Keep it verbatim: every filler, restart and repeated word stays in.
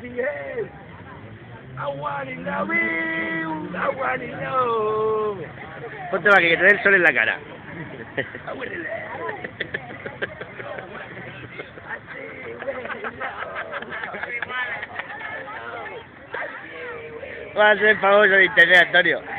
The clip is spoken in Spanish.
Miguel. Aguanilo, Bill. Aguanilo. Ponte aquí, que te dé el sol en la cara. Aguanilo. Va a ser famoso de internet, Antonio.